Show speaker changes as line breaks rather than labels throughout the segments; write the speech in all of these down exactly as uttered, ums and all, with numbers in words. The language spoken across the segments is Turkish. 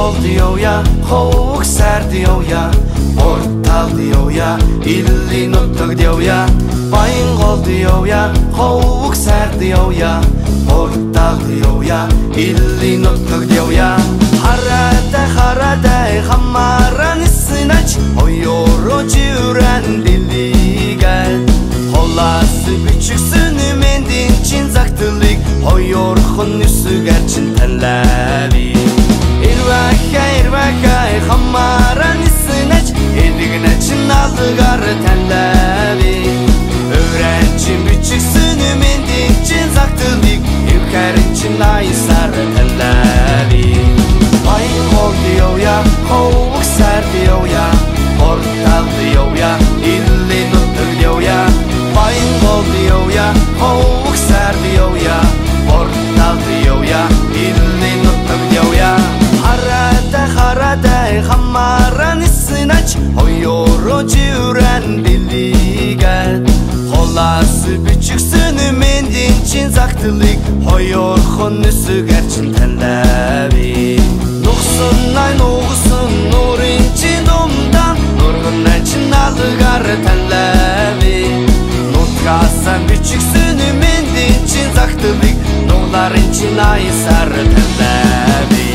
diyor ya, hovuk ser diyor ya, portal diyor ya, illi nuttuk diyor ya. Bayın kol diyor ya, hovuk ser diyor ya, portal diyor ya, illi nuttuk diyor ya. Harada harada hamaran isinaç, oyor cüren dili gel. Holası büçüksün mendin çin zaktılık, oyor hünnüsü gerçin tellavi. İrvaka irvaka hamaran isinaç, edigine çin aldıgar tellavi. Öğrencim büçüksün mendin çin zaktılık, evkerin çin ayısar tellavi. Bayın kol diyor ya, hovuk ser diyor ya, portal diyor ya, illi nuttuk diyor ya. Bayın kol diyor ya, hovuk ser diyor ya, portal diyor ya, illi nuttuk diyor ya. Harada harada hamaran isinaç, oyor cüren dili gel. Holası büçüksün mendin çin zaktılık, oyor hünnüsü gerçin tellavi. Nuksun ay nuksun nurin çin umdan, nurgun çin aldıgar tellavi. Nutkasan büçüksün mendin çin zaktılık, nurların çin ayısar tellavi.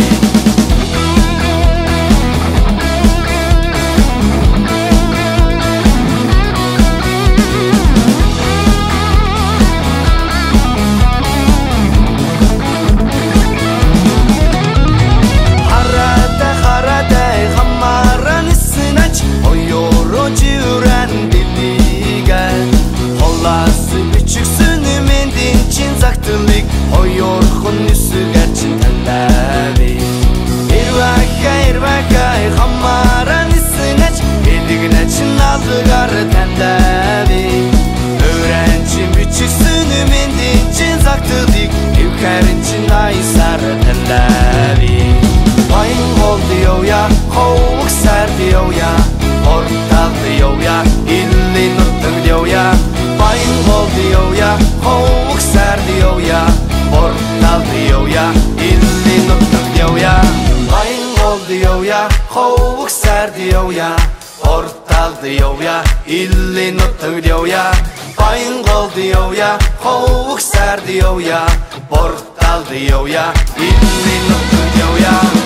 Oyor hünnüsü gerçin tellavi. İrvaka irvaka hamaran isinaç, edigine çin aldıgar tellavi. Öğrencim büçüksün mendin çin zaktılık, evkerin çin ayısar tellavi. Bayın kol diyor ya, hovuk ser diyor ya, portal diyor ya, illi nuttuk diyor ya. Bayın kol diyor ya, hovuk ser diyor ya, portal diyor ya, illi nuttuk diyor ya. Bayın kol diyor ya, hovuk ser diyor ya, portal diyor ya, illi nuttuk diyor ya. Bayın kol diyor ya, hovuk ser diyor ya, portal diyor ya, illi nuttuk diyor ya.